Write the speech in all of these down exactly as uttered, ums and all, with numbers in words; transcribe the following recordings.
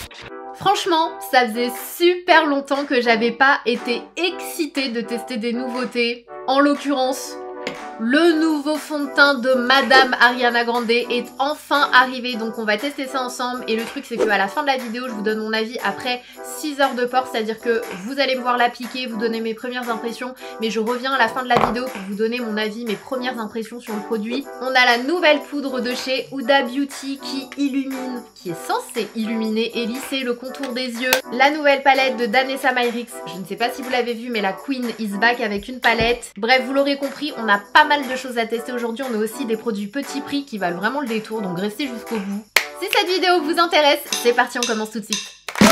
Franchement, ça faisait super longtemps que j'avais pas été excitée de tester des nouveautés. En l'occurrence, le nouveau fond de teint de Madame Ariana Grande est enfin arrivé, donc on va tester ça ensemble. Et le truc c'est qu'à la fin de la vidéo, je vous donne mon avis après six heures de port, c'est-à-dire que vous allez me voir l'appliquer, vous donner mes premières impressions, mais je reviens à la fin de la vidéo pour vous donner mon avis, mes premières impressions sur le produit. On a la nouvelle poudre de chez Huda Beauty qui illumine, qui est censée illuminer et lisser le contour des yeux. La nouvelle palette de Danessa Myricks, je ne sais pas si vous l'avez vu, mais la Queen is back avec une palette. Bref, vous l'aurez compris, on a pas mal de choses à tester aujourd'hui. On a aussi des produits petit prix qui valent vraiment le détour, donc restez jusqu'au bout. Si cette vidéo vous intéresse, c'est parti, on commence tout de suite.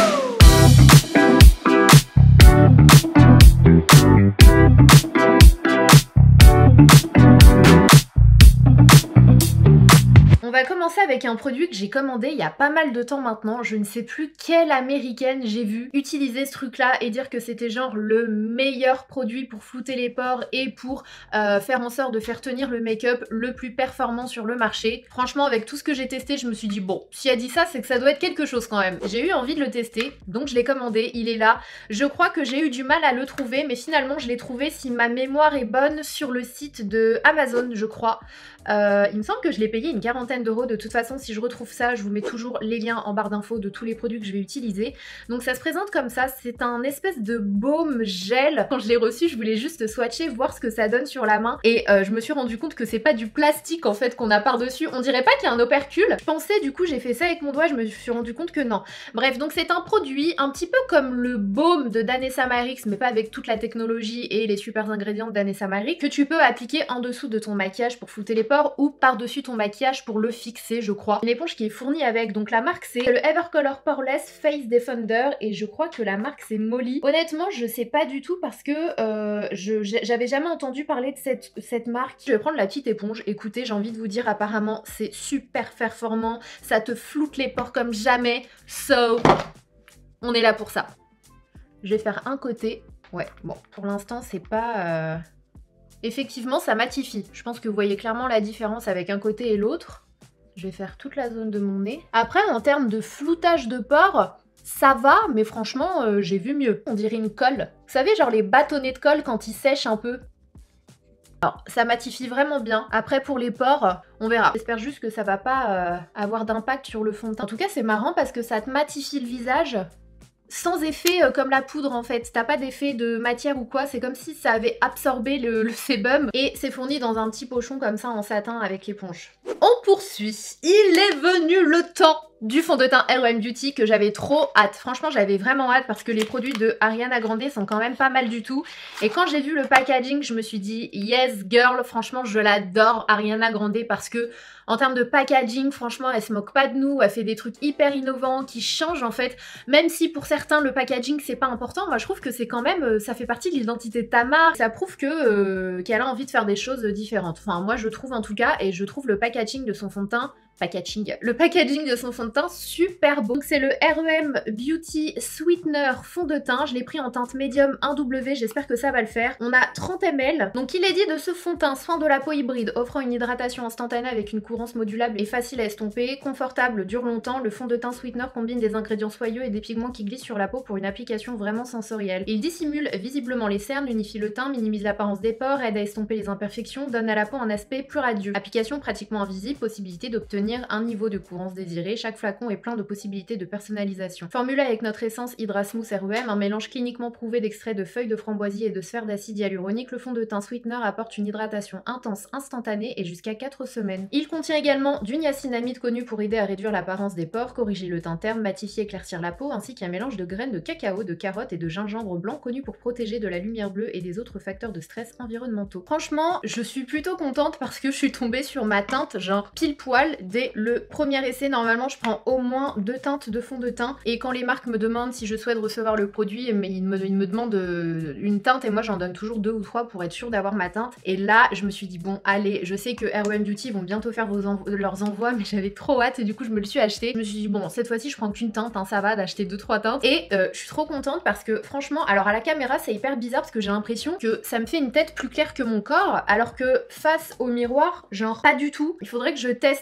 On va commencer avec un produit que j'ai commandé il y a pas mal de temps maintenant. Je ne sais plus quelle américaine j'ai vu utiliser ce truc là et dire que c'était genre le meilleur produit pour flouter les pores et pour euh, faire en sorte de faire tenir le make-up le plus performant sur le marché. Franchement, avec tout ce que j'ai testé, je me suis dit bon, si elle dit ça, c'est que ça doit être quelque chose quand même. J'ai eu envie de le tester, donc je l'ai commandé, il est là. Je crois que j'ai eu du mal à le trouver, mais finalement je l'ai trouvé, si ma mémoire est bonne, sur le site de Amazon, je crois. Euh, il me semble que je l'ai payé une quarantaine d'euros. De toute façon, si je retrouve ça, je vous mets toujours les liens en barre d'infos de tous les produits que je vais utiliser. Donc ça se présente comme ça, c'est un espèce de baume gel. Quand je l'ai reçu, je voulais juste swatcher, voir ce que ça donne sur la main. Et euh, je me suis rendu compte que c'est pas du plastique en fait qu'on a par-dessus. On dirait pas qu'il y a un opercule. Je pensais, du coup j'ai fait ça avec mon doigt, je me suis rendu compte que non. Bref, donc c'est un produit un petit peu comme le baume de Danessa Myricks, mais pas avec toute la technologie et les super ingrédients de Danessa Myricks, que tu peux appliquer en dessous de ton maquillage pour flouter les pores ou par-dessus ton maquillage pour le fixer, je crois. Une éponge qui est fournie avec, donc la marque c'est le Evercolor Poreless Face Defender et je crois que la marque c'est Molly. Honnêtement, je sais pas du tout parce que euh, j'avais jamais entendu parler de cette, cette marque. Je vais prendre la petite éponge. Écoutez, j'ai envie de vous dire, apparemment c'est super performant, ça te floute les pores comme jamais, so on est là pour ça. Je vais faire un côté. Ouais, bon, pour l'instant c'est pas... Euh... Effectivement, ça matifie. Je pense que vous voyez clairement la différence avec un côté et l'autre. Je vais faire toute la zone de mon nez. Après, en termes de floutage de pores, ça va, mais franchement, euh, j'ai vu mieux. On dirait une colle. Vous savez, genre les bâtonnets de colle quand ils sèchent un peu. Alors, ça matifie vraiment bien. Après, pour les pores, on verra. J'espère juste que ça va pas euh, avoir d'impact sur le fond de teint. En tout cas, c'est marrant parce que ça te matifie le visage. Sans effet euh, comme la poudre en fait, t'as pas d'effet de matière ou quoi, c'est comme si ça avait absorbé le, le sébum et c'est fourni dans un petit pochon comme ça en satin avec l'éponge. On poursuit, il est venu le temps du fond de teint R O M Beauty que j'avais trop hâte. Franchement, j'avais vraiment hâte parce que les produits de Ariana Grande sont quand même pas mal du tout. Et quand j'ai vu le packaging, je me suis dit yes girl, franchement je l'adore Ariana Grande parce que en termes de packaging, franchement elle se moque pas de nous, elle fait des trucs hyper innovants qui changent en fait. Même si pour certains le packaging c'est pas important, moi je trouve que c'est quand même, ça fait partie de l'identité de ta marque. Ça prouve que euh, qu'elle a envie de faire des choses différentes. Enfin moi je trouve en tout cas, et je trouve le packaging de son fond de teint Packaging. Le packaging de son fond de teint super beau. Donc c'est le R E M Beauty Sweetener fond de teint. Je l'ai pris en teinte médium un W, j'espère que ça va le faire. On a trente millilitres. Donc il est dit de ce fond de teint soin de la peau hybride offrant une hydratation instantanée avec une courance modulable et facile à estomper, confortable, dure longtemps. Le fond de teint Sweetener combine des ingrédients soyeux et des pigments qui glissent sur la peau pour une application vraiment sensorielle. Il dissimule visiblement les cernes, unifie le teint, minimise l'apparence des pores, aide à estomper les imperfections, donne à la peau un aspect plus radieux. Application pratiquement invisible, possibilité d'obtenir un niveau de courance désiré. Chaque flacon est plein de possibilités de personnalisation. Formulé avec notre essence Hydra Smooth R E M, un mélange cliniquement prouvé d'extraits de feuilles de framboisier et de sphères d'acide hyaluronique, le fond de teint Sweetener apporte une hydratation intense, instantanée et jusqu'à quatre semaines. Il contient également du niacinamide connu pour aider à réduire l'apparence des pores, corriger le teint terne, matifier, éclaircir la peau, ainsi qu'un mélange de graines de cacao, de carottes et de gingembre blanc connu pour protéger de la lumière bleue et des autres facteurs de stress environnementaux. Franchement, je suis plutôt contente parce que je suis tombée sur ma teinte genre pile poil dès le premier essai. Normalement je prends au moins deux teintes de fond de teint et quand les marques me demandent si je souhaite recevoir le produit, mais ils me, ils me demandent une teinte et moi j'en donne toujours deux ou trois pour être sûre d'avoir ma teinte. Et là je me suis dit bon allez, je sais que R E M Beauty vont bientôt faire vos envo leurs envois, mais j'avais trop hâte et du coup je me le suis acheté. Je me suis dit bon cette fois-ci je prends qu'une teinte, hein, ça va d'acheter deux trois teintes. Et euh, je suis trop contente parce que franchement, alors à la caméra c'est hyper bizarre parce que j'ai l'impression que ça me fait une tête plus claire que mon corps, alors que face au miroir genre pas du tout. Il faudrait que je teste avec le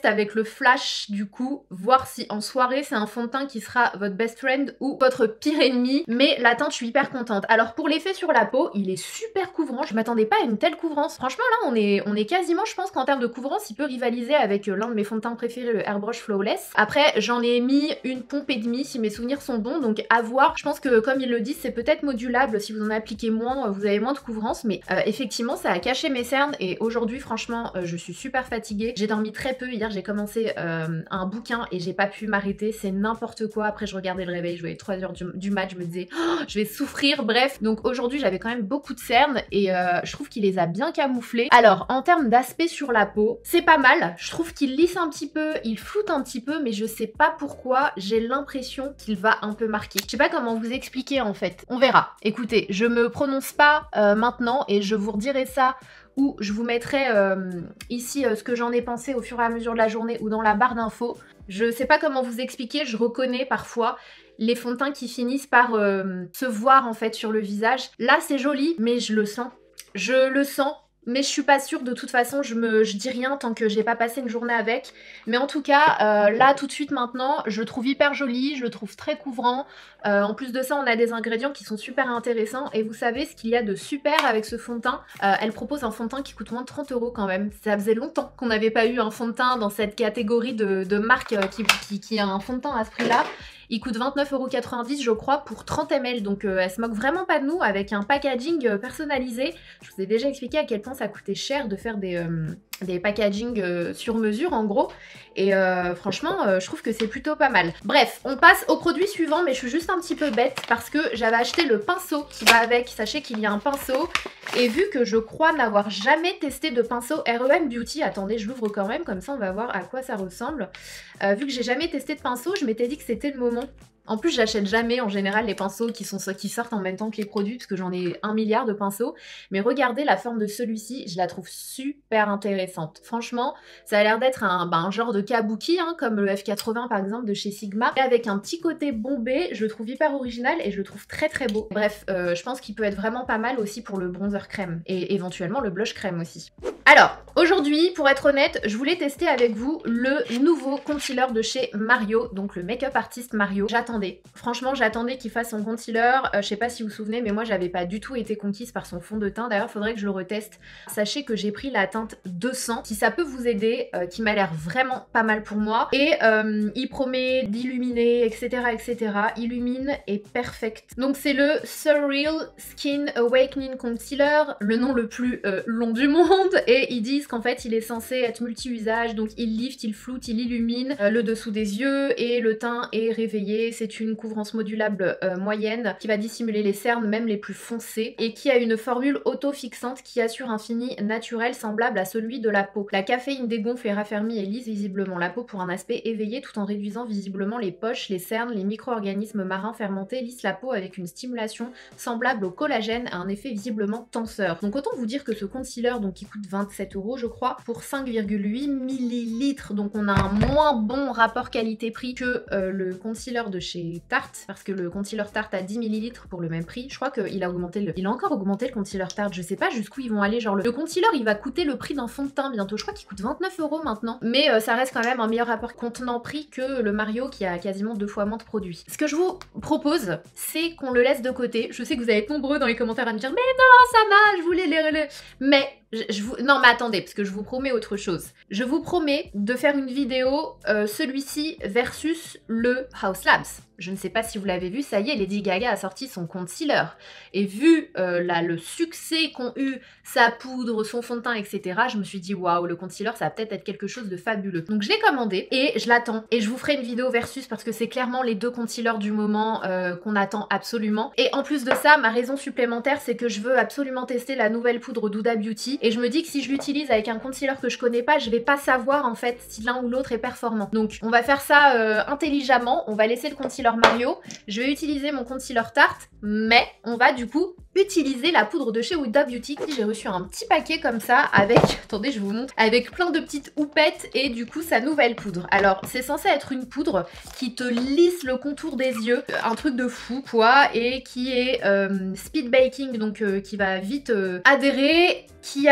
me flash du coup, voir si en soirée c'est un fond de teint qui sera votre best friend ou votre pire ennemi, mais la teinte je suis hyper contente. Alors pour l'effet sur la peau, il est super couvrant, je m'attendais pas à une telle couvrance. Franchement là on est, on est quasiment, je pense qu'en termes de couvrance il peut rivaliser avec l'un de mes fonds de teint préférés, le Airbrush Flawless. Après j'en ai mis une pompe et demie si mes souvenirs sont bons, donc à voir. Je pense que comme ils le disent c'est peut-être modulable, si vous en appliquez moins vous avez moins de couvrance, mais euh, effectivement ça a caché mes cernes et aujourd'hui franchement euh, je suis super fatiguée. J'ai dormi très peu, hier j'ai commencé euh, un bouquin et j'ai pas pu m'arrêter, c'est n'importe quoi. Après je regardais le réveil, je voyais trois heures du, du mat, je me disais oh, je vais souffrir, bref. Donc aujourd'hui j'avais quand même beaucoup de cernes et euh, je trouve qu'il les a bien camouflées. Alors en termes d'aspect sur la peau, c'est pas mal, je trouve qu'il lisse un petit peu, il floute un petit peu, mais je sais pas pourquoi, j'ai l'impression qu'il va un peu marquer. Je sais pas comment vous expliquer en fait, on verra. Écoutez, je me prononce pas euh, maintenant et je vous redirai ça ou je vous mettrai euh, ici euh, ce que j'en ai pensé au fur et à mesure de la journée ou dans la barre d'infos. Je sais pas comment vous expliquer, je reconnais parfois les fonds de teint qui finissent par euh, se voir en fait sur le visage. Là c'est joli, mais je le sens. Je le sens. Mais je suis pas sûre, de toute façon, je me je dis rien tant que j'ai pas passé une journée avec. Mais en tout cas, euh, là, tout de suite maintenant, je le trouve hyper joli, je le trouve très couvrant. Euh, en plus de ça, on a des ingrédients qui sont super intéressants. Et vous savez ce qu'il y a de super avec ce fond de teint, euh, elle propose un fond de teint qui coûte moins de trente euros quand même. Ça faisait longtemps qu'on n'avait pas eu un fond de teint dans cette catégorie de, de marque qui, qui, qui a un fond de teint à ce prix-là. Il coûte vingt-neuf euros quatre-vingt-dix je crois pour trente millilitres, donc euh, elle se moque vraiment pas de nous avec un packaging euh, personnalisé. Je vous ai déjà expliqué à quel point ça coûtait cher de faire des, euh, des packaging euh, sur mesure en gros. Et euh, franchement, euh, je trouve que c'est plutôt pas mal. Bref, on passe au produit suivant, mais je suis juste un petit peu bête parce que j'avais acheté le pinceau qui va avec. Sachez qu'il y a un pinceau. Et vu que je crois n'avoir jamais testé de pinceau R E M Beauty, attendez, je l'ouvre quand même, comme ça on va voir à quoi ça ressemble. Euh, vu que j'ai jamais testé de pinceau, je m'étais dit que c'était le moment. En plus, j'achète jamais en général les pinceaux qui, sont, qui sortent en même temps que les produits, parce que j'en ai un milliard de pinceaux. Mais regardez la forme de celui-ci, je la trouve super intéressante. Franchement, ça a l'air d'être un, bah, un genre de kabuki, hein, comme le F quatre-vingts par exemple de chez Sigma. Et avec un petit côté bombé, je le trouve hyper original et je le trouve très très beau. Bref, euh, je pense qu'il peut être vraiment pas mal aussi pour le bronzer crème. Et éventuellement le blush crème aussi. Alors, aujourd'hui, pour être honnête, je voulais tester avec vous le nouveau concealer de chez Mario, donc le Make-up Artist Mario. J'attendais, franchement j'attendais qu'il fasse son concealer, euh, je sais pas si vous vous souvenez, mais moi j'avais pas du tout été conquise par son fond de teint, d'ailleurs faudrait que je le reteste. Sachez que j'ai pris la teinte deux cents, si ça peut vous aider, euh, qui m'a l'air vraiment pas mal pour moi, et euh, il promet d'illuminer, et cetera et cetera. Illumine et perfect. Donc c'est le Surreal Skin Awakening Concealer, le nom le plus euh, long du monde, et ils disent qu'en fait il est censé être multi-usage, donc il lift, il floute, il illumine euh, le dessous des yeux et le teint est réveillé. C'est une couvrance modulable euh, moyenne qui va dissimuler les cernes même les plus foncées et qui a une formule auto-fixante qui assure un fini naturel semblable à celui de la peau. La caféine dégonfle et raffermit et lisse visiblement la peau pour un aspect éveillé tout en réduisant visiblement les poches, les cernes, les micro-organismes marins fermentés lissent la peau avec une stimulation semblable au collagène à un effet visiblement tenseur. Donc autant vous dire que ce concealer donc qui coûte vingt-sept euros je crois pour cinq virgule huit millilitres, donc on a un moins bon rapport qualité-prix que euh, le concealer de chez Tarte, parce que le concealer Tarte a dix millilitres pour le même prix. Je crois qu'il a augmenté le... Il a encore augmenté le concealer Tarte, je sais pas jusqu'où ils vont aller, genre le, le concealer il va coûter le prix d'un fond de teint bientôt, je crois qu'il coûte vingt-neuf euros maintenant, mais euh, ça reste quand même un meilleur rapport contenant-prix que le Mario qui a quasiment deux fois moins de produits. Ce que je vous propose, c'est qu'on le laisse de côté. Je sais que vous allez être nombreux dans les commentaires à me dire mais non ça va, je voulais les... les... mais Je, je vous... Non mais attendez, parce que je vous promets autre chose. Je vous promets de faire une vidéo, euh, celui-ci versus le Haus Labs. Je ne sais pas si vous l'avez vu, ça y est, Lady Gaga a sorti son concealer. Et vu euh, là, le succès qu'ont eu sa poudre, son fond de teint, et cetera, je me suis dit, waouh, le concealer, ça va peut-être être quelque chose de fabuleux. Donc je l'ai commandé et je l'attends. Et je vous ferai une vidéo versus parce que c'est clairement les deux concealers du moment euh, qu'on attend absolument. Et en plus de ça, ma raison supplémentaire, c'est que je veux absolument tester la nouvelle poudre d'Huda Beauty. Et je me dis que si je l'utilise avec un concealer que je connais pas, je vais pas savoir en fait si l'un ou l'autre est performant. Donc on va faire ça euh, intelligemment. On va laisser le concealer Mario, je vais utiliser mon concealer Tarte, mais on va du coup utiliser la poudre de chez Huda Beauty. J'ai reçu un petit paquet comme ça avec, attendez je vous montre, avec plein de petites houpettes et du coup sa nouvelle poudre. Alors c'est censé être une poudre qui te lisse le contour des yeux, un truc de fou quoi, et qui est euh, speed baking, donc euh, qui va vite euh, adhérer, qui a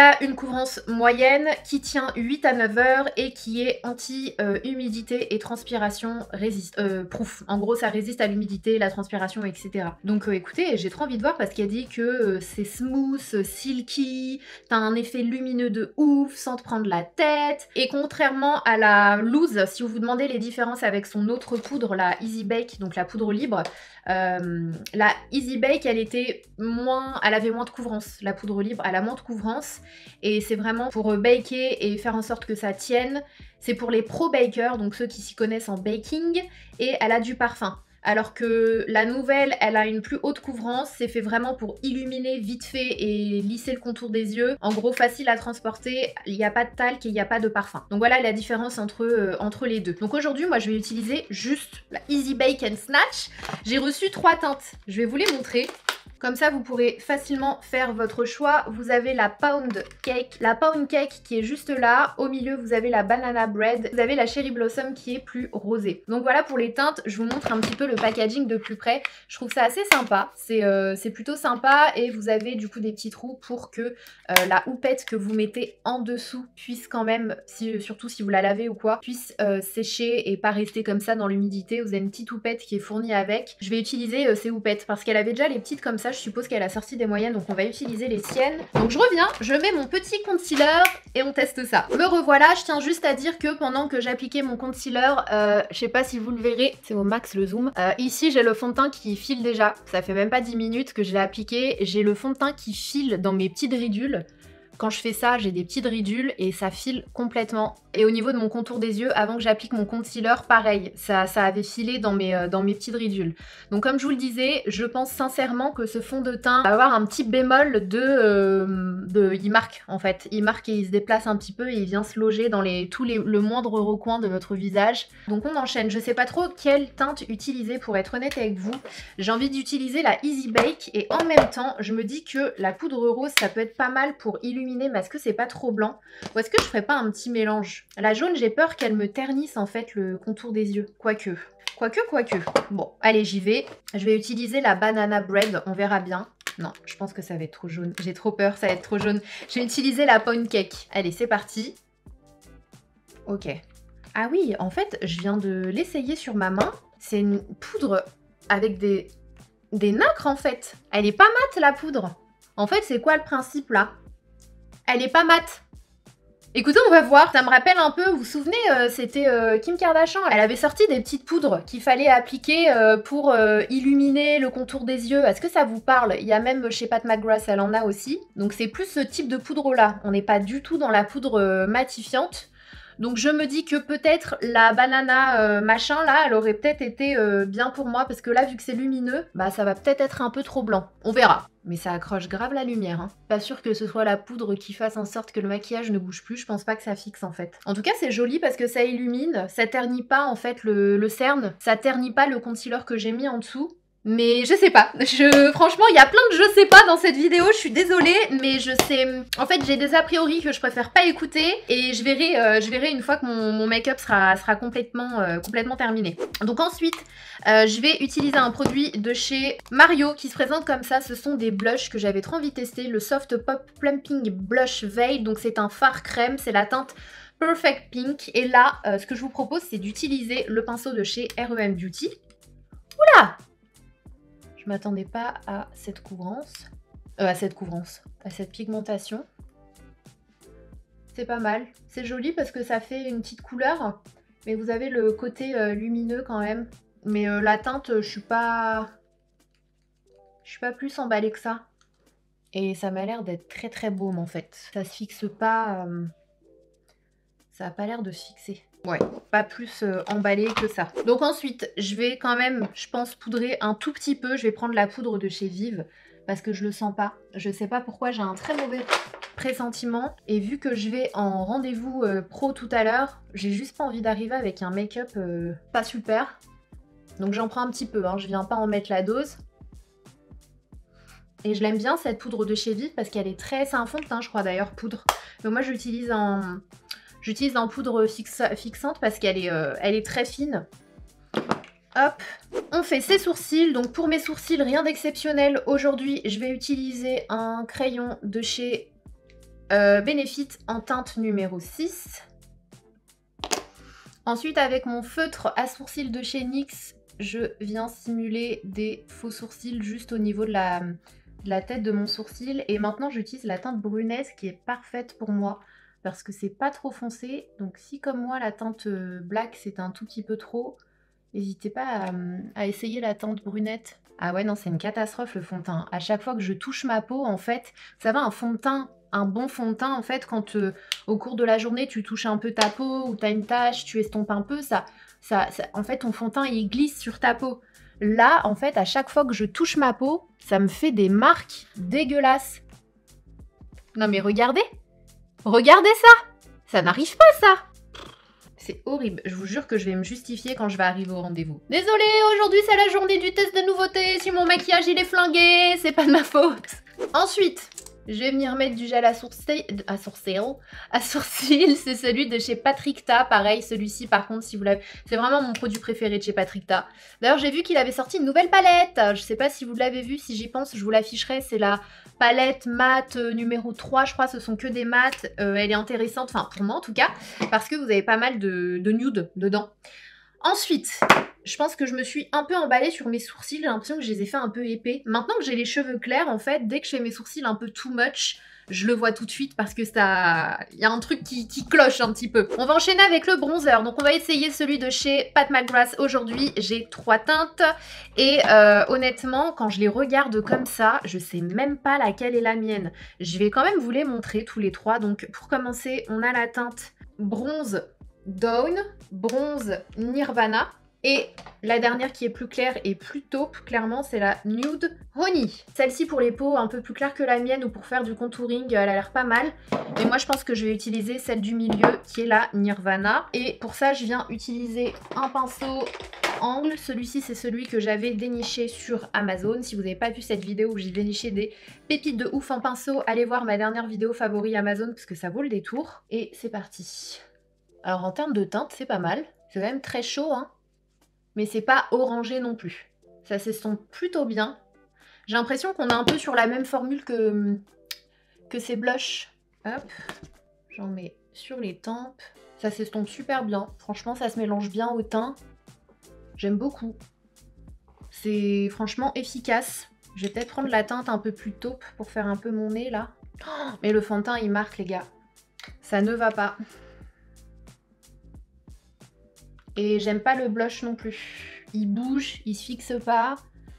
a une couvrance moyenne qui tient huit à neuf heures et qui est anti-humidité et transpiration résiste, euh, proof. En gros, ça résiste à l'humidité, la transpiration, et cetera. Donc euh, écoutez, j'ai trop envie de voir parce qu'elle dit que euh, c'est smooth, silky, t'as un effet lumineux de ouf sans te prendre la tête. Et contrairement à la loose, si vous vous demandez les différences avec son autre poudre, la Easy Bake, donc la poudre libre, euh, la Easy Bake, elle était moins, elle avait moins de couvrance. La poudre libre, elle a moins de couvrance et c'est vraiment pour baker et faire en sorte que ça tienne. C'est pour les pro bakers, donc ceux qui s'y connaissent en baking, et elle a du parfum. Alors que la nouvelle, elle a une plus haute couvrance, c'est fait vraiment pour illuminer vite fait et lisser le contour des yeux. En gros, facile à transporter, il n'y a pas de talc et il n'y a pas de parfum. Donc voilà la différence entre, euh, entre les deux. Donc aujourd'hui, moi je vais utiliser juste la Easy Bake and Snatch. J'ai reçu trois teintes, je vais vous les montrer. Comme ça, vous pourrez facilement faire votre choix. Vous avez la Pound Cake. La Pound Cake qui est juste là. Au milieu, vous avez la Banana Bread. Vous avez la Cherry Blossom qui est plus rosée. Donc voilà pour les teintes. Je vous montre un petit peu le packaging de plus près. Je trouve ça assez sympa. C'est euh, c'est plutôt sympa. Et vous avez du coup des petits trous pour que euh, la houppette que vous mettez en dessous puisse quand même, si, surtout si vous la lavez ou quoi, puisse euh, sécher et pas rester comme ça dans l'humidité. Vous avez une petite houppette qui est fournie avec. Je vais utiliser euh, ces houpettes parce qu'elle avait déjà les petites comme ça. Je suppose qu'elle a sorti des moyennes, donc on va utiliser les siennes. Donc je reviens, je mets mon petit concealer et on teste ça. Me revoilà, je tiens juste à dire que pendant que j'appliquais mon concealer, euh, je sais pas si vous le verrez, c'est au max le zoom. Euh, ici j'ai le fond de teint qui file déjà, ça fait même pas dix minutes que je l'ai appliqué. J'ai le fond de teint qui file dans mes petites ridules. Quand je fais ça, j'ai des petites ridules et ça file complètement. Et au niveau de mon contour des yeux, avant que j'applique mon concealer, pareil, ça, ça avait filé dans mes, euh, dans mes petites ridules. Donc comme je vous le disais, je pense sincèrement que ce fond de teint va avoir un petit bémol de... Euh, de il marque en fait. Il marque et il se déplace un petit peu et il vient se loger dans les, tous les, le moindre recoin de votre visage. Donc on enchaîne. Je sais pas trop quelle teinte utiliser pour être honnête avec vous. J'ai envie d'utiliser la Easy Bake et en même temps, je me dis que la poudre rose, ça peut être pas mal pour illuminer, mais est-ce que c'est pas trop blanc? Ou est-ce que je ferais pas un petit mélange? La jaune, j'ai peur qu'elle me ternisse en fait le contour des yeux. Quoique. Quoique, quoique. Bon, allez, j'y vais. Je vais utiliser la Banana Bread, on verra bien. Non, je pense que ça va être trop jaune. J'ai trop peur, ça va être trop jaune. Je vais utiliser la Pound Cake. Allez, c'est parti. Ok. Ah oui, en fait, je viens de l'essayer sur ma main. C'est une poudre avec des, des nacres en fait. Elle est pas mate la poudre. En fait, c'est quoi le principe là? Elle est pas mate. Écoutez, on va voir. Ça me rappelle un peu, vous vous souvenez, euh, c'était euh, Kim Kardashian. Elle avait sorti des petites poudres qu'il fallait appliquer euh, pour euh, illuminer le contour des yeux. Est-ce que ça vous parle? Il y a même chez Pat McGrath, elle en a aussi. Donc c'est plus ce type de poudre-là. On n'est pas du tout dans la poudre euh, matifiante. Donc je me dis que peut-être la banana euh, machin là, elle aurait peut-être été euh, bien pour moi parce que là vu que c'est lumineux, bah ça va peut-être être un peu trop blanc. On verra. Mais ça accroche grave la lumière. Hein. Pas sûr que ce soit la poudre qui fasse en sorte que le maquillage ne bouge plus. Je pense pas que ça fixe en fait. En tout cas c'est joli parce que ça illumine, ça ternit pas en fait le, le cerne, ça ternit pas le concealer que j'ai mis en dessous. Mais je sais pas, je, franchement il y a plein de je sais pas dans cette vidéo, je suis désolée, mais je sais, en fait j'ai des a priori que je préfère pas écouter et je verrai, euh, je verrai une fois que mon, mon make-up sera, sera complètement, euh, complètement terminé. Donc ensuite, euh, je vais utiliser un produit de chez Mario qui se présente comme ça, ce sont des blushs que j'avais trop envie de tester, le Soft Pop Plumping Blush Veil, donc c'est un fard crème, c'est la teinte Perfect Pink et là, euh, ce que je vous propose c'est d'utiliser le pinceau de chez R E M Beauty. Oula! Je m'attendais pas à cette couvrance, euh, à cette couvrance, à cette pigmentation. C'est pas mal, c'est joli parce que ça fait une petite couleur, mais vous avez le côté euh, lumineux quand même. Mais euh, la teinte, je suis pas, je suis pas plus emballée que ça. Et ça m'a l'air d'être très très baume en fait. Ça se fixe pas, euh... ça a pas l'air de se fixer. Ouais, pas plus euh, emballé que ça. Donc ensuite, je vais quand même, je pense, poudrer un tout petit peu. Je vais prendre la poudre de chez Vive parce que je le sens pas. Je sais pas pourquoi, j'ai un très mauvais pressentiment. Et vu que je vais en rendez-vous euh, pro tout à l'heure, j'ai juste pas envie d'arriver avec un make-up euh, pas super. Donc j'en prends un petit peu, hein. Je viens pas en mettre la dose. Et je l'aime bien cette poudre de chez Vive parce qu'elle est très... C'est un fond de teint, je crois d'ailleurs, poudre. Mais moi, je l'utilise en... J'utilise en poudre fixe, fixante parce qu'elle est, euh, elle est très fine. Hop, on fait ses sourcils. Donc pour mes sourcils, rien d'exceptionnel. Aujourd'hui, je vais utiliser un crayon de chez euh, Benefit en teinte numéro six. Ensuite, avec mon feutre à sourcils de chez N Y X, je viens simuler des faux sourcils juste au niveau de la, de la tête de mon sourcil. Et maintenant, j'utilise la teinte brunette qui est parfaite pour moi parce que c'est pas trop foncé. Donc si comme moi, la teinte black, c'est un tout petit peu trop, n'hésitez pas à, à essayer la teinte brunette. Ah ouais, non, c'est une catastrophe le fond de teint. À chaque fois que je touche ma peau, en fait, ça va, un fond de teint, un bon fond de teint, en fait, quand euh, au cours de la journée, tu touches un peu ta peau ou tu as une tache, tu estompes un peu, ça, ça, ça, en fait, ton fond de teint, il glisse sur ta peau. Là, en fait, à chaque fois que je touche ma peau, ça me fait des marques dégueulasses. Non mais regardez, regardez ça, ça n'arrive pas ça. C'est horrible, je vous jure que je vais me justifier quand je vais arriver au rendez-vous. Désolée, aujourd'hui c'est la journée du test de nouveauté, si mon maquillage il est flingué, c'est pas de ma faute. Ensuite, je vais venir mettre du gel à sourcil, à sourcil, à sourcil, c'est celui de chez Patrick Ta, pareil, celui-ci par contre, si vous l'avez, c'est vraiment mon produit préféré de chez Patrick Ta. D'ailleurs, j'ai vu qu'il avait sorti une nouvelle palette, je sais pas si vous l'avez vu, si j'y pense, je vous l'afficherai, c'est la palette mat numéro trois, je crois, ce sont que des mats, euh, elle est intéressante, enfin pour moi en tout cas, parce que vous avez pas mal de, de nude dedans. Ensuite, je pense que je me suis un peu emballée sur mes sourcils, j'ai l'impression que je les ai fait un peu épais. Maintenant que j'ai les cheveux clairs, en fait, dès que je fais mes sourcils un peu too much, je le vois tout de suite parce que ça... il y a un truc qui, qui cloche un petit peu. On va enchaîner avec le bronzer, donc on va essayer celui de chez Pat McGrath aujourd'hui. J'ai trois teintes et euh, honnêtement, quand je les regarde comme ça, je sais même pas laquelle est la mienne. Je vais quand même vous les montrer tous les trois. Donc pour commencer, on a la teinte bronze Dawn, bronze Nirvana. Et la dernière qui est plus claire et plus taupe, clairement, c'est la Nude Honey. Celle-ci pour les peaux un peu plus claires que la mienne ou pour faire du contouring, elle a l'air pas mal. Mais moi, je pense que je vais utiliser celle du milieu qui est la Nirvana. Et pour ça, je viens utiliser un pinceau angle. Celui-ci, c'est celui que j'avais déniché sur Amazon. Si vous n'avez pas vu cette vidéo où j'ai déniché des pépites de ouf en pinceau, allez voir ma dernière vidéo favori Amazon parce que ça vaut le détour. Et c'est parti. Alors en termes de teinte, c'est pas mal. C'est quand même très chaud, hein. Mais c'est pas orangé non plus. Ça s'estompe plutôt bien. J'ai l'impression qu'on est un peu sur la même formule que, que ces blushs. Hop, j'en mets sur les tempes. Ça s'estompe super bien. Franchement, ça se mélange bien au teint. J'aime beaucoup. C'est franchement efficace. Je vais peut-être prendre la teinte un peu plus taupe pour faire un peu mon nez là. Oh, mais le fond de teint, il marque les gars. Ça ne va pas. Et j'aime pas le blush non plus. Il bouge, il se fixe pas.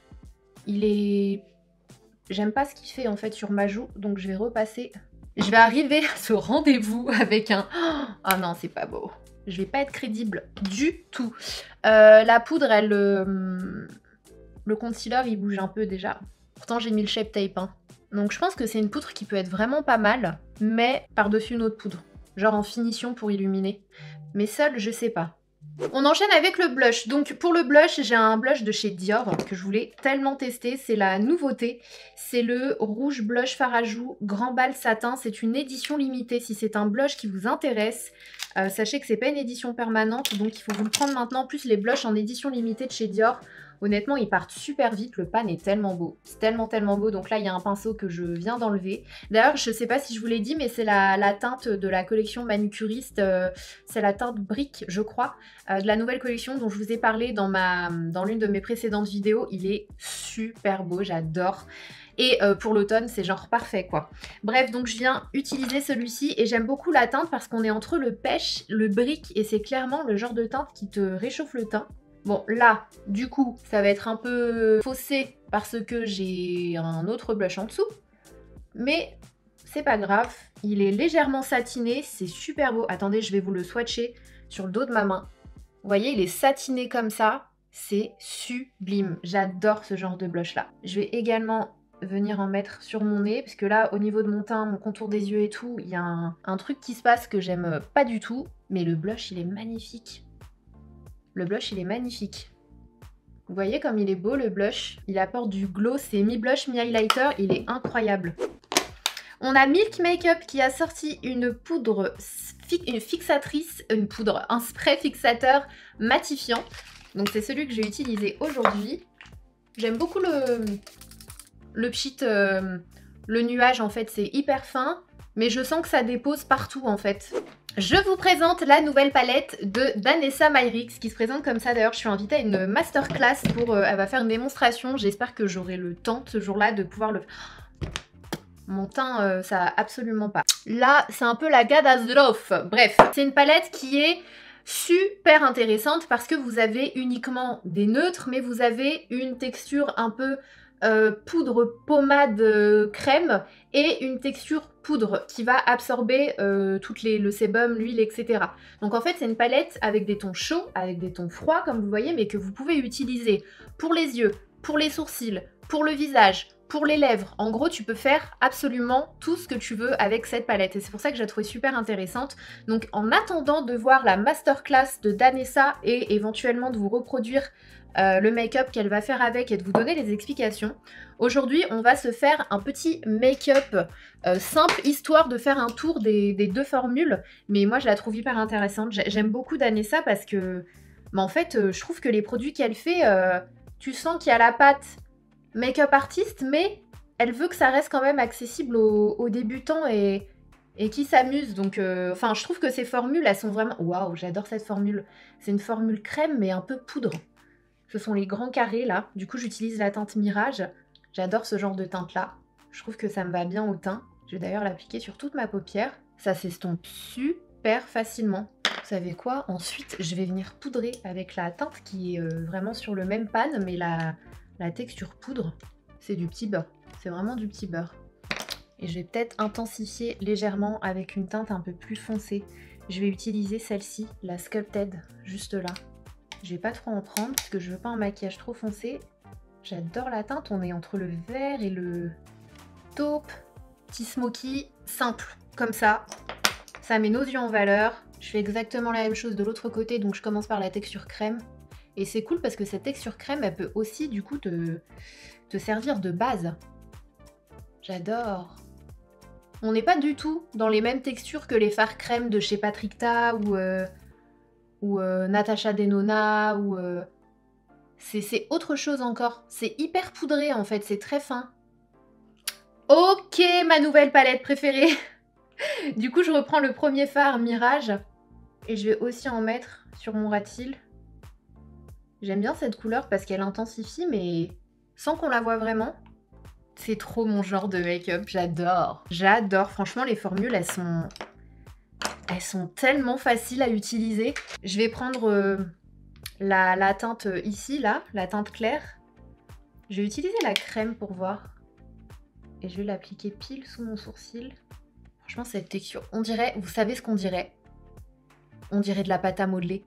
Il est... J'aime pas ce qu'il fait en fait sur ma joue. Donc je vais repasser. Je vais arriver à ce rendez-vous avec un... Oh non, c'est pas beau. Je vais pas être crédible du tout. Euh, la poudre, elle... Euh... Le concealer, il bouge un peu déjà. Pourtant, j'ai mis le Shape Tape. Hein. Donc je pense que c'est une poudre qui peut être vraiment pas mal. Mais par-dessus une autre poudre. Genre en finition pour illuminer. Mais seule, je sais pas. On enchaîne avec le blush. Donc pour le blush, j'ai un blush de chez Dior que je voulais tellement tester. C'est la nouveauté. C'est le rouge blush fard à joues Grand Bal Satin. C'est une édition limitée. Si c'est un blush qui vous intéresse, euh, sachez que c'est pas une édition permanente. Donc il faut vous le prendre maintenant. En plus les blushs en édition limitée de chez Dior, honnêtement, ils partent super vite. Le pan est tellement beau. C'est tellement, tellement beau. Donc là, il y a un pinceau que je viens d'enlever. D'ailleurs, je ne sais pas si je vous l'ai dit, mais c'est la, la teinte de la collection manucuriste. Euh, c'est la teinte brique, je crois, euh, de la nouvelle collection dont je vous ai parlé dans, ma, dans l'une de mes précédentes vidéos. Il est super beau, j'adore. Et euh, pour l'automne, c'est genre parfait, quoi. Bref, donc je viens utiliser celui-ci et j'aime beaucoup la teinte parce qu'on est entre le pêche, le brique et c'est clairement le genre de teinte qui te réchauffe le teint. Bon, là, du coup, ça va être un peu faussé parce que j'ai un autre blush en dessous. Mais c'est pas grave. Il est légèrement satiné. C'est super beau. Attendez, je vais vous le swatcher sur le dos de ma main. Vous voyez, il est satiné comme ça. C'est sublime. J'adore ce genre de blush-là. Je vais également venir en mettre sur mon nez. Parce que là, au niveau de mon teint, mon contour des yeux et tout, il y a un, un truc qui se passe que j'aime pas du tout. Mais le blush, il est magnifique. Le blush, il est magnifique. Vous voyez comme il est beau, le blush. Il apporte du glow. C'est mi-blush, mi-highlighter. Il est incroyable. On a Milk Makeup qui a sorti une poudre, une fixatrice, une poudre, un spray fixateur matifiant. Donc, c'est celui que j'ai utilisé aujourd'hui. J'aime beaucoup le, le pchit, euh, le nuage, en fait. C'est hyper fin. mais je sens que ça dépose partout en fait. Je vous présente la nouvelle palette de Danessa Myrix qui se présente comme ça. D'ailleurs, je suis invitée à une masterclass pour... Euh, elle va faire une démonstration. J'espère que j'aurai le temps ce jour-là de pouvoir le... Mon teint, euh, ça absolument pas. Là, c'est un peu la Gadasdorf. Bref, c'est une palette qui est super intéressante parce que vous avez uniquement des neutres, mais vous avez une texture un peu euh, poudre, pommade, euh, crème et une texture poudre qui va absorber euh, toutes les, le sébum, l'huile, et cetera. Donc en fait, c'est une palette avec des tons chauds, avec des tons froids, comme vous voyez, mais que vous pouvez utiliser pour les yeux, pour les sourcils, pour le visage, pour les lèvres. En gros, tu peux faire absolument tout ce que tu veux avec cette palette. Et c'est pour ça que je la trouvais super intéressante. Donc en attendant de voir la masterclass de Danessa et éventuellement de vous reproduire Euh, le make-up qu'elle va faire avec et de vous donner les explications. Aujourd'hui, on va se faire un petit make-up euh, simple, histoire de faire un tour des, des deux formules. Mais moi, je la trouve hyper intéressante. J'aime beaucoup Danessa parce que, bah, en fait, euh, je trouve que les produits qu'elle fait, euh, tu sens qu'il y a la patte make-up artiste, mais elle veut que ça reste quand même accessible aux, aux débutants et, et qui s'amusent. Donc, enfin, euh, je trouve que ces formules, elles sont vraiment... Waouh, j'adore cette formule. C'est une formule crème, mais un peu poudre. Ce sont les grands carrés là. Du coup, j'utilise la teinte Mirage. J'adore ce genre de teinte là. Je trouve que ça me va bien au teint. Je vais d'ailleurs l'appliquer sur toute ma paupière. Ça s'estompe super facilement. Vous savez quoi? Ensuite, je vais venir poudrer avec la teinte qui est euh, vraiment sur le même pan, mais la, la texture poudre, c'est du petit beurre. C'est vraiment du petit beurre. Et je vais peut-être intensifier légèrement avec une teinte un peu plus foncée. Je vais utiliser celle-ci, la Sculpted, juste là. Je vais pas trop en prendre parce que je veux pas un maquillage trop foncé. J'adore la teinte, on est entre le vert et le taupe. Petit smoky, simple, comme ça. Ça met nos yeux en valeur. Je fais exactement la même chose de l'autre côté, donc je commence par la texture crème. Et c'est cool parce que cette texture crème, elle peut aussi du coup te, te servir de base. J'adore. On n'est pas du tout dans les mêmes textures que les fards crème de chez Patrickta ou... Euh, ou euh, Natasha Denona, ou... Euh... C'est autre chose encore. C'est hyper poudré en fait, c'est très fin. Ok, ma nouvelle palette préférée. Du coup, je reprends le premier fard Mirage. Et je vais aussi en mettre sur mon ras de cils. J'aime bien cette couleur parce qu'elle intensifie, mais sans qu'on la voie vraiment. C'est trop mon genre de make-up, j'adore. J'adore, franchement, les formules, elles sont... Elles sont tellement faciles à utiliser. Je vais prendre euh, la, la teinte ici, là, la teinte claire. Je vais utiliser la crème pour voir. Et je vais l'appliquer pile sous mon sourcil. Franchement, cette texture, on dirait, vous savez ce qu'on dirait? On dirait de la pâte à modeler.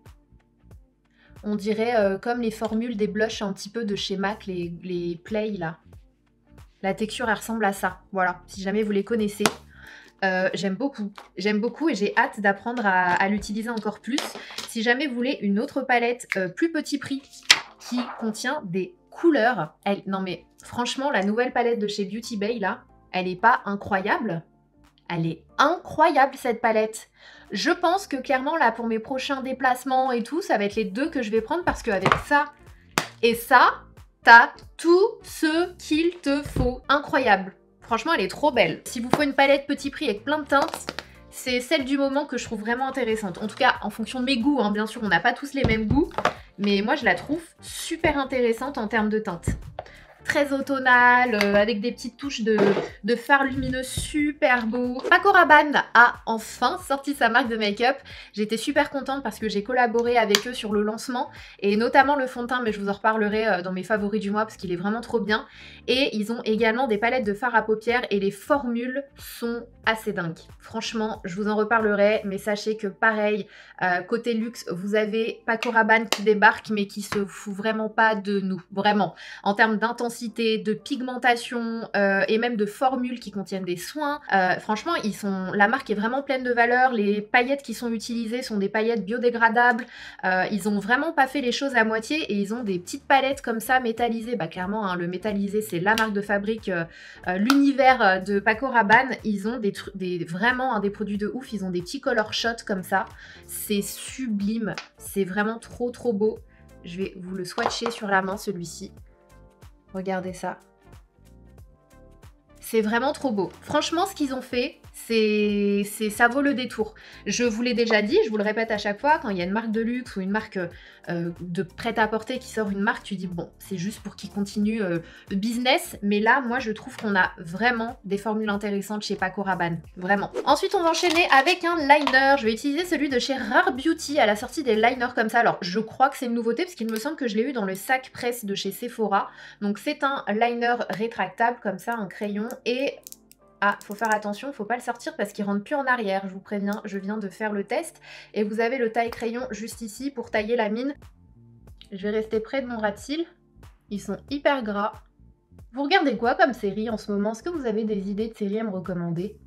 On dirait euh, comme les formules des blushs un petit peu de chez MAC, les, les Play, là. La texture, elle ressemble à ça. Voilà, si jamais vous les connaissez. Euh, j'aime beaucoup, j'aime beaucoup et j'ai hâte d'apprendre à, à l'utiliser encore plus. Si jamais vous voulez une autre palette euh, plus petit prix qui contient des couleurs, elle, non mais franchement la nouvelle palette de chez Beauty Bay là, elle est pas incroyable? Elle est incroyable cette palette. Je pense que clairement là pour mes prochains déplacements et tout, ça va être les deux que je vais prendre parce qu'avec ça et ça, t'as tout ce qu'il te faut. Incroyable. Franchement, elle est trop belle. Si vous faut une palette petit prix avec plein de teintes, c'est celle du moment que je trouve vraiment intéressante. En tout cas, en fonction de mes goûts, hein, bien sûr, on n'a pas tous les mêmes goûts. Mais moi, je la trouve super intéressante en termes de teintes. Très automnale, euh, avec des petites touches de, de fard lumineux super beau. Paco Rabanne a enfin sorti sa marque de make-up. J'étais super contente parce que j'ai collaboré avec eux sur le lancement et notamment le fond de teint, mais je vous en reparlerai euh, dans mes favoris du mois parce qu'il est vraiment trop bien. Et ils ont également des palettes de fard à paupières et les formules sont assez dingues. Franchement, je vous en reparlerai, mais sachez que pareil, euh, côté luxe, vous avez Paco Rabanne qui débarque mais qui se fout vraiment pas de nous, vraiment. En termes d'intensité, de pigmentation euh, et même de formules qui contiennent des soins. Euh, franchement, ils sont, la marque est vraiment pleine de valeur. Les paillettes qui sont utilisées sont des paillettes biodégradables. Euh, ils ont vraiment pas fait les choses à moitié et ils ont des petites palettes comme ça métallisées. Bah clairement, hein, le métallisé, c'est la marque de fabrique, euh, euh, l'univers de Paco Rabanne. Ils ont des, des vraiment hein, des produits de ouf. Ils ont des petits color shots comme ça. C'est sublime. C'est vraiment trop trop beau. Je vais vous le swatcher sur la main, celui-ci. Regardez ça. C'est vraiment trop beau. Franchement, ce qu'ils ont fait, c'est, c'est, ça vaut le détour. Je vous l'ai déjà dit, je vous le répète à chaque fois, quand il y a une marque de luxe ou une marque euh, de prêt-à-porter qui sort une marque, tu dis bon, c'est juste pour qu'ils continuent euh, le business, mais là, moi, je trouve qu'on a vraiment des formules intéressantes chez Paco Rabanne, vraiment. Ensuite, on va enchaîner avec un liner. Je vais utiliser celui de chez Rare Beauty à la sortie des liners comme ça. Alors, je crois que c'est une nouveauté parce qu'il me semble que je l'ai eu dans le sac presse de chez Sephora. Donc, c'est un liner rétractable comme ça, un crayon et... Ah, faut faire attention, faut pas le sortir parce qu'il rentre plus en arrière, je vous préviens, je viens de faire le test. Et vous avez le taille-crayon juste ici pour tailler la mine. Je vais rester près de mon ras de cils. Ils sont hyper gras. Vous regardez quoi comme série en ce moment? Est-ce que vous avez des idées de séries à me recommander?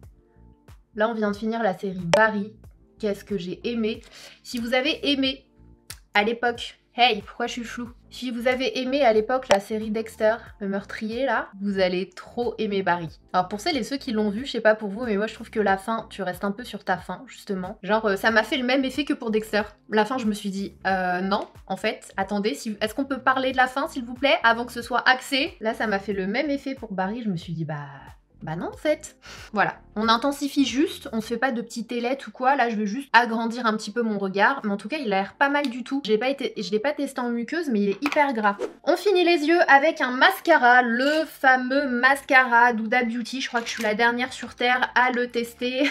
Là, on vient de finir la série Barry. Qu'est-ce que j'ai aimé? Si vous avez aimé à l'époque... Hey, pourquoi je suis floue? Si vous avez aimé à l'époque la série Dexter, le meurtrier là, vous allez trop aimer Barry. Alors pour celles et ceux qui l'ont vu, je sais pas pour vous, mais moi je trouve que la fin, tu restes un peu sur ta fin justement. Genre euh, ça m'a fait le même effet que pour Dexter. La fin je me suis dit, euh, non, en fait, attendez, si... est-ce qu'on peut parler de la fin s'il vous plaît, avant que ce soit axé? Là ça m'a fait le même effet pour Barry, je me suis dit, bah... Bah non en fait. Voilà, on intensifie juste, on se fait pas de petites ailettes ou quoi, là je veux juste agrandir un petit peu mon regard, mais en tout cas il a l'air pas mal du tout. Je l'ai pas, été... je l'ai pas testé en muqueuse mais il est hyper gras. On finit les yeux avec un mascara, le fameux mascara d'Huda Beauty, je crois que je suis la dernière sur terre à le tester.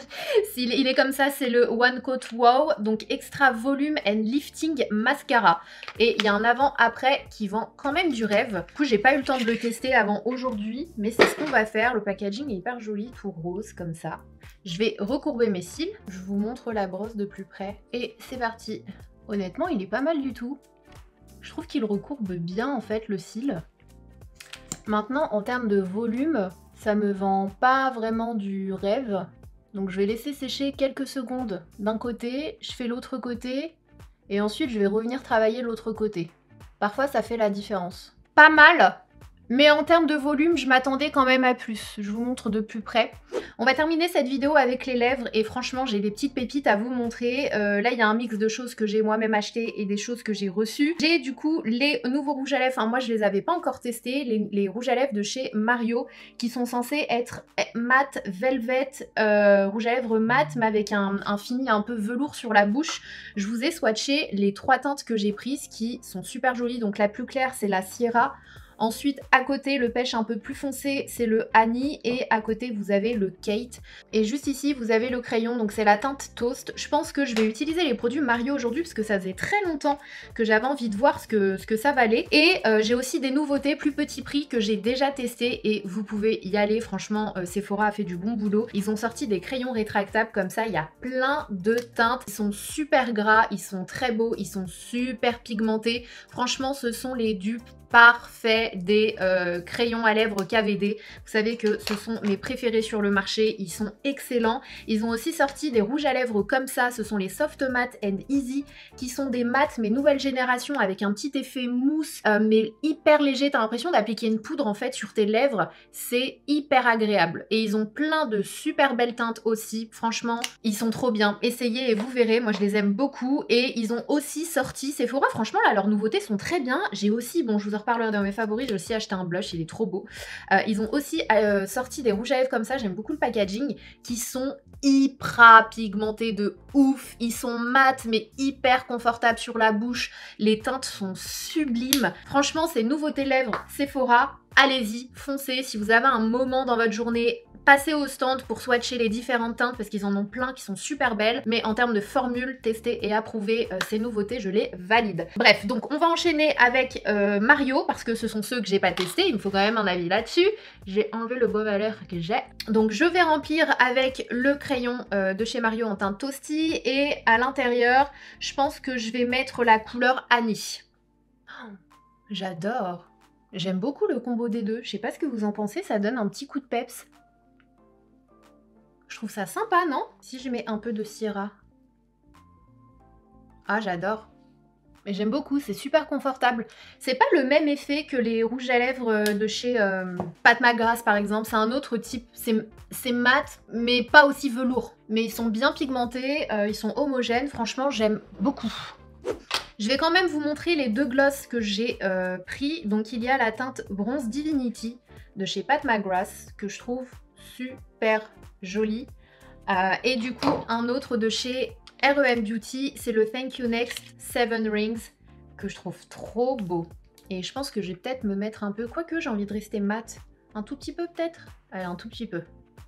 il, est, il est comme ça, c'est le One Coat Wow, donc Extra Volume and Lifting Mascara. Et il y a un avant-après qui vend quand même du rêve. Du coup j'ai pas eu le temps de le tester avant aujourd'hui, mais c'est ce qu'on va faire. Le packaging est hyper joli, tout rose comme ça. Je vais recourber mes cils. Je vous montre la brosse de plus près. Et c'est parti. Honnêtement, il est pas mal du tout. Je trouve qu'il recourbe bien en fait le cil. Maintenant, en termes de volume, ça me vend pas vraiment du rêve. Donc je vais laisser sécher quelques secondes d'un côté, je fais l'autre côté, et ensuite je vais revenir travailler l'autre côté. Parfois ça fait la différence. Pas mal! Mais en termes de volume, je m'attendais quand même à plus. Je vous montre de plus près. On va terminer cette vidéo avec les lèvres et franchement, j'ai des petites pépites à vous montrer. Euh, là, il y a un mix de choses que j'ai moi-même acheté et des choses que j'ai reçues. J'ai du coup les nouveaux rouges à lèvres. Enfin, moi, je les avais pas encore testés. Les, les rouges à lèvres de chez Mario qui sont censés être mat velvet, euh, rouge à lèvres mat, mais avec un, un fini un peu velours sur la bouche. Je vous ai swatché les trois teintes que j'ai prises qui sont super jolies. Donc la plus claire, c'est la Sierra. Ensuite, à côté, le pêche un peu plus foncé, c'est le Annie. Et à côté, vous avez le Kate. Et juste ici, vous avez le crayon. Donc, c'est la teinte Toast. Je pense que je vais utiliser les produits Mario aujourd'hui parce que ça faisait très longtemps que j'avais envie de voir ce que, ce que ça valait. Et euh, j'ai aussi des nouveautés plus petit prix que j'ai déjà testées. Et vous pouvez y aller. Franchement, euh, Sephora a fait du bon boulot. Ils ont sorti des crayons rétractables comme ça. Il y a plein de teintes. Ils sont super gras. Ils sont très beaux. Ils sont super pigmentés. Franchement, ce sont les dupes parfait des euh, crayons à lèvres K V D. Vous savez que ce sont mes préférés sur le marché, ils sont excellents. Ils ont aussi sorti des rouges à lèvres comme ça, ce sont les Soft Matte and Easy, qui sont des mattes mais nouvelle génération avec un petit effet mousse, euh, mais hyper léger. T'as l'impression d'appliquer une poudre en fait sur tes lèvres, c'est hyper agréable. Et ils ont plein de super belles teintes aussi, franchement, ils sont trop bien. Essayez et vous verrez, moi je les aime beaucoup. Et ils ont aussi sorti Sephora, franchement là, leurs nouveautés sont très bien. J'ai aussi, bon je vous en reparlerai dans mes favoris, j'ai aussi acheté un blush, il est trop beau. Euh, ils ont aussi euh, sorti des rouges à lèvres comme ça, j'aime beaucoup le packaging, qui sont hyper pigmentés de ouf. Ils sont mat mais hyper confortables sur la bouche. Les teintes sont sublimes. Franchement, ces nouveautés lèvres Sephora, allez-y, foncez. Si vous avez un moment dans votre journée, passez au stand pour swatcher les différentes teintes parce qu'ils en ont plein qui sont super belles. Mais en termes de formule, tester et approuver euh, ces nouveautés, je les valide. Bref, donc on va enchaîner avec euh, Mario parce que ce sont ceux que j'ai pas testés. Il me faut quand même un avis là-dessus. J'ai enlevé le baume à lèvres que j'ai. Donc je vais remplir avec le crayon euh, de chez Mario en teinte Toasty et à l'intérieur, je pense que je vais mettre la couleur Annie. Oh, j'adore. J'aime beaucoup le combo des deux. Je sais pas ce que vous en pensez, ça donne un petit coup de peps. Je trouve ça sympa, non? Si je mets un peu de Sierra. Ah, j'adore. Mais j'aime beaucoup, c'est super confortable. C'est pas le même effet que les rouges à lèvres de chez euh, Pat McGrath par exemple. C'est un autre type. C'est mat, mais pas aussi velours. Mais ils sont bien pigmentés, euh, ils sont homogènes. Franchement, j'aime beaucoup. Je vais quand même vous montrer les deux glosses que j'ai euh, pris. Donc il y a la teinte Bronze Divinity de chez Pat McGrath que je trouve super joli. Euh, et du coup, un autre de chez R E M Beauty, c'est le Thank You Next Seven Rings, que je trouve trop beau. Et je pense que je vais peut-être me mettre un peu, quoique j'ai envie de rester mat, un tout petit peu peut-être. Allez, un tout petit peu.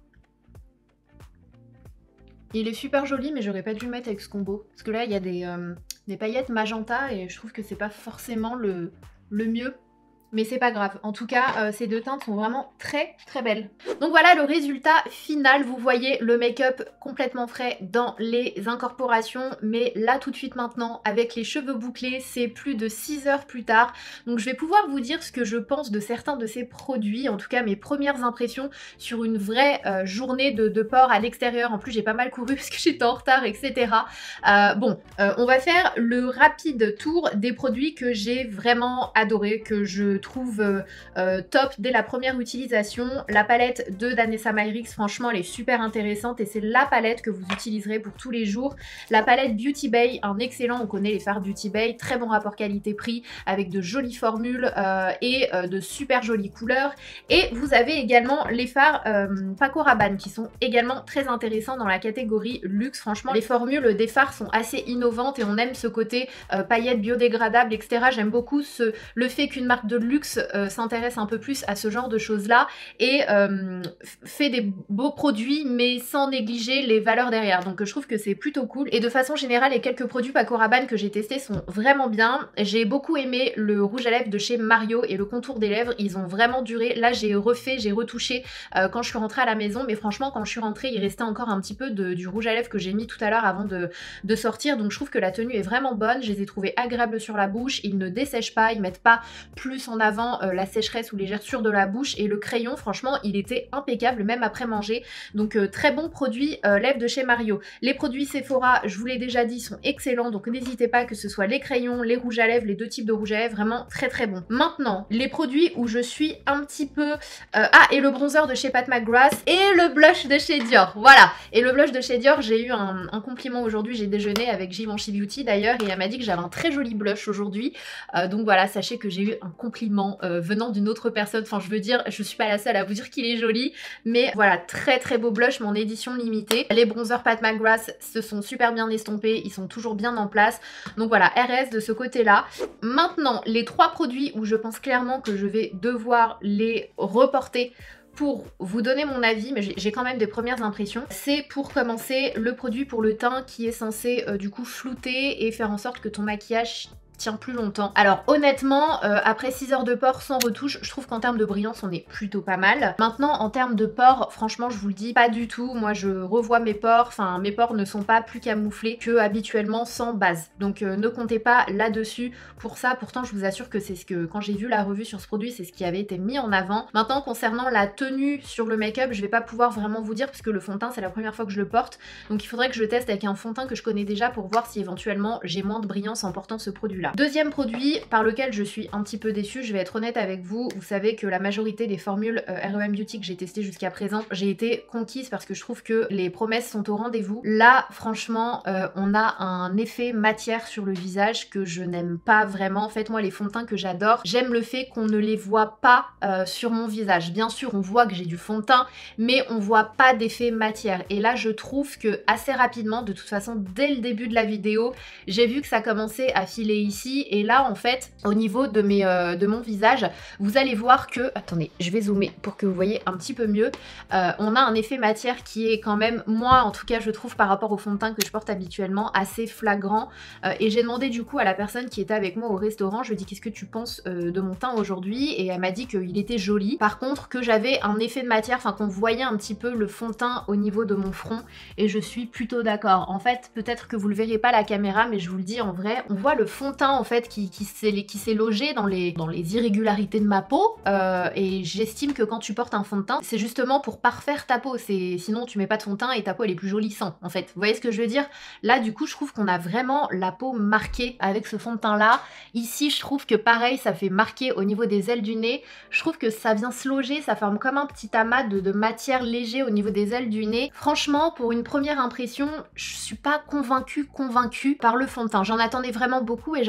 Il est super joli, mais j'aurais pas dû le mettre avec ce combo. Parce que là, il y a des, euh, des paillettes magenta et je trouve que c'est pas forcément le, le mieux. Mais c'est pas grave. En tout cas, euh, ces deux teintes sont vraiment très très belles. Donc voilà le résultat final. Vous voyez le make-up complètement frais dans les incorporations. Mais là tout de suite maintenant, avec les cheveux bouclés, c'est plus de six heures plus tard. Donc je vais pouvoir vous dire ce que je pense de certains de ces produits. En tout cas, mes premières impressions sur une vraie euh, journée de, de port à l'extérieur. En plus, j'ai pas mal couru parce que j'étais en retard, et cetera. Euh, bon, euh, on va faire le rapide tour des produits que j'ai vraiment adoré, que je trouve euh, euh, top dès la première utilisation. La palette de Danessa Myricks, franchement elle est super intéressante et c'est la palette que vous utiliserez pour tous les jours. La palette Beauty Bay, un excellent, on connaît les fards Beauty Bay, très bon rapport qualité-prix avec de jolies formules euh, et euh, de super jolies couleurs. Et vous avez également les fards euh, Paco Rabanne qui sont également très intéressants dans la catégorie luxe. Franchement les formules des fards sont assez innovantes et on aime ce côté euh, paillettes biodégradables, et cetera. J'aime beaucoup ce, le fait qu'une marque de luxe euh, s'intéresse un peu plus à ce genre de choses là et euh, fait des beaux produits mais sans négliger les valeurs derrière, donc je trouve que c'est plutôt cool. Et de façon générale, les quelques produits Paco Rabanne que j'ai testés sont vraiment bien. J'ai beaucoup aimé le rouge à lèvres de chez Mario et le contour des lèvres, ils ont vraiment duré. Là j'ai refait, j'ai retouché euh, quand je suis rentrée à la maison, mais franchement quand je suis rentrée il restait encore un petit peu de, du rouge à lèvres que j'ai mis tout à l'heure avant de, de sortir, donc je trouve que la tenue est vraiment bonne. Je les ai trouvés agréables sur la bouche, ils ne dessèchent pas, ils mettent pas plus en avant euh, la sécheresse ou légèreté de la bouche, et le crayon franchement il était impeccable même après manger, donc euh, très bon produit euh, lèvres de chez Mario. Les produits Sephora, je vous l'ai déjà dit, sont excellents, donc n'hésitez pas, que ce soit les crayons, les rouges à lèvres, les deux types de rouges à lèvres, vraiment très très bon. Maintenant les produits où je suis un petit peu... Euh, ah, et le bronzer de chez Pat McGrath et le blush de chez Dior, voilà. Et le blush de chez Dior, j'ai eu un, un compliment aujourd'hui, j'ai déjeuné avec Givenchy Beauty d'ailleurs et elle m'a dit que j'avais un très joli blush aujourd'hui, euh, donc voilà, sachez que j'ai eu un compliment euh, venant d'une autre personne. Enfin je veux dire, je suis pas la seule à vous dire qu'il est joli, mais voilà, très très beau blush, mais en édition limitée. Les bronzers Pat McGrath se sont super bien estompés, ils sont toujours bien en place, donc voilà, R S de ce côté là. Maintenant les trois produits où je pense clairement que je vais devoir les reporter pour vous donner mon avis, mais j'ai quand même des premières impressions. C'est pour commencer le produit pour le teint qui est censé euh, du coup flouter et faire en sorte que ton maquillage tient plus longtemps. Alors honnêtement, euh, après six heures de port sans retouche, je trouve qu'en termes de brillance on est plutôt pas mal. Maintenant en termes de pores, franchement je vous le dis, pas du tout. Moi je revois mes pores, enfin mes pores ne sont pas plus camouflés que habituellement sans base. Donc euh, ne comptez pas là-dessus pour ça. Pourtant je vous assure que c'est ce que, quand j'ai vu la revue sur ce produit, c'est ce qui avait été mis en avant. Maintenant concernant la tenue sur le make-up, je vais pas pouvoir vraiment vous dire parce que le fond de teint c'est la première fois que je le porte. Donc il faudrait que je le teste avec un fond de teint que je connais déjà pour voir si éventuellement j'ai moins de brillance en portant ce produit là. Deuxième produit par lequel je suis un petit peu déçue, je vais être honnête avec vous, vous savez que la majorité des formules euh, R E M Beauty que j'ai testées jusqu'à présent, j'ai été conquise parce que je trouve que les promesses sont au rendez-vous. Là franchement euh, on a un effet matière sur le visage que je n'aime pas vraiment. En fait moi les fonds de teint que j'adore, j'aime le fait qu'on ne les voit pas euh, sur mon visage. Bien sûr on voit que j'ai du fond de teint, mais on voit pas d'effet matière, et là je trouve que assez rapidement, de toute façon dès le début de la vidéo, j'ai vu que ça commençait à filer ici. Et là en fait au niveau de, mes, euh, de mon visage, vous allez voir que, attendez je vais zoomer pour que vous voyez un petit peu mieux, euh, on a un effet matière qui est quand même, moi en tout cas je trouve par rapport au fond de teint que je porte habituellement, assez flagrant. Euh, et j'ai demandé du coup à la personne qui était avec moi au restaurant, je lui ai dit qu'est-ce que tu penses euh, de mon teint aujourd'hui, et elle m'a dit qu'il était joli, par contre que j'avais un effet de matière, enfin qu'on voyait un petit peu le fond de teint au niveau de mon front, et je suis plutôt d'accord. En fait peut-être que vous le verrez pas à la caméra, mais je vous le dis en vrai, on voit le fond de teint en fait qui, qui s'est logé dans les, dans les irrégularités de ma peau, euh, et j'estime que quand tu portes un fond de teint, c'est justement pour parfaire ta peau, sinon tu mets pas de fond de teint et ta peau elle est plus jolie sans, en fait. Vous voyez ce que je veux dire? Là du coup je trouve qu'on a vraiment la peau marquée avec ce fond de teint là. Ici je trouve que pareil ça fait marquer au niveau des ailes du nez, je trouve que ça vient se loger, ça forme comme un petit amas de, de matière léger au niveau des ailes du nez. Franchement pour une première impression, je suis pas convaincue convaincue par le fond de teint. J'en attendais vraiment beaucoup et j'attends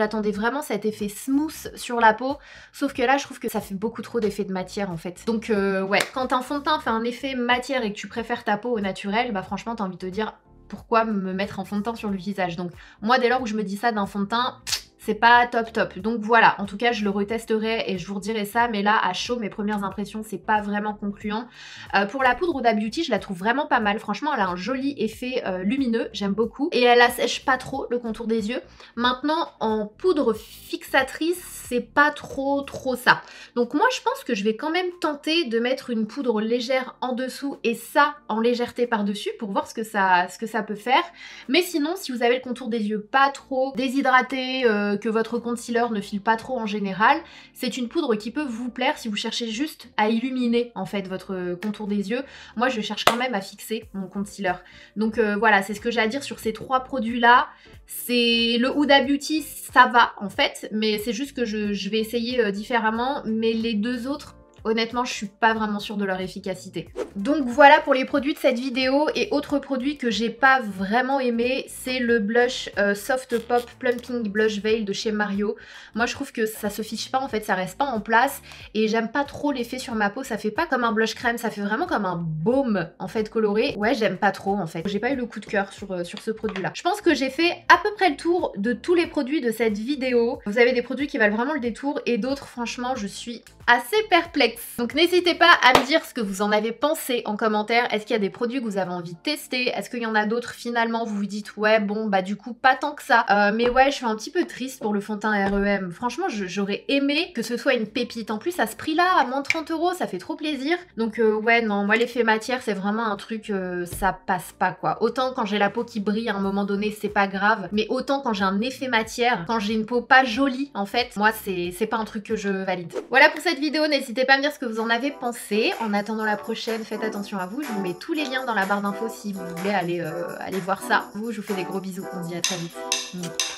j'attendais vraiment cet effet smooth sur la peau, sauf que là je trouve que ça fait beaucoup trop d'effet de matière en fait. Donc euh, ouais, quand un fond de teint fait un effet matière et que tu préfères ta peau au naturel, bah franchement t'as envie de te dire pourquoi me mettre un fond de teint sur le visage. Donc moi dès lors où je me dis ça d'un fond de teint, c'est pas top top. Donc voilà, en tout cas je le retesterai et je vous redirai ça, mais là à chaud mes premières impressions c'est pas vraiment concluant. Euh, pour la poudre Huda Beauty je la trouve vraiment pas mal, franchement elle a un joli effet euh, lumineux, j'aime beaucoup, et elle assèche pas trop le contour des yeux. Maintenant en poudre fixatrice c'est pas trop trop ça. Donc moi je pense que je vais quand même tenter de mettre une poudre légère en dessous et ça en légèreté par dessus pour voir ce que ça, ce que ça peut faire. Mais sinon si vous avez le contour des yeux pas trop déshydraté, euh, que votre concealer ne file pas trop en général, c'est une poudre qui peut vous plaire si vous cherchez juste à illuminer en fait votre contour des yeux. Moi je cherche quand même à fixer mon concealer. Donc euh, voilà, c'est ce que j'ai à dire sur ces trois produits là. C'est le Huda Beauty, ça va en fait, mais c'est juste que je, je vais essayer euh, différemment, mais les deux autres, honnêtement, je suis pas vraiment sûre de leur efficacité. Donc voilà pour les produits de cette vidéo. Et autre produit que j'ai pas vraiment aimé, c'est le blush euh, Soft Pop Plumping Blush Veil de chez Mario. Moi je trouve que ça se fiche pas en fait, ça reste pas en place. Et j'aime pas trop l'effet sur ma peau, ça fait pas comme un blush crème, ça fait vraiment comme un baume en fait coloré. Ouais, j'aime pas trop en fait. J'ai pas eu le coup de cœur sur, euh, sur ce produit là. Je pense que j'ai fait à peu près le tour de tous les produits de cette vidéo. Vous avez des produits qui valent vraiment le détour et d'autres franchement je suis assez perplexe. Donc n'hésitez pas à me dire ce que vous en avez pensé en commentaire. Est-ce qu'il y a des produits que vous avez envie de tester? Est-ce qu'il y en a d'autres finalement vous vous dites ouais bon bah du coup pas tant que ça. Euh, mais ouais je suis un petit peu triste pour le fond de teint R E M. Franchement j'aurais aimé que ce soit une pépite. En plus à ce prix là, à moins de trente euros, ça fait trop plaisir. Donc euh, ouais non, moi l'effet matière c'est vraiment un truc, euh, ça passe pas quoi. Autant quand j'ai la peau qui brille à un moment donné c'est pas grave, mais autant quand j'ai un effet matière, quand j'ai une peau pas jolie en fait, moi c'est pas un truc que je valide. Voilà pour cette vidéo, n'hésitez pas à me dire ce que vous en avez pensé. En attendant la prochaine, faites attention à vous, je vous mets tous les liens dans la barre d'infos si vous voulez aller, euh, aller voir ça. Vous, je vous fais des gros bisous, on se dit à très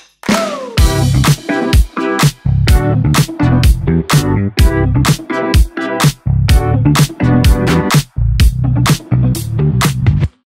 vite.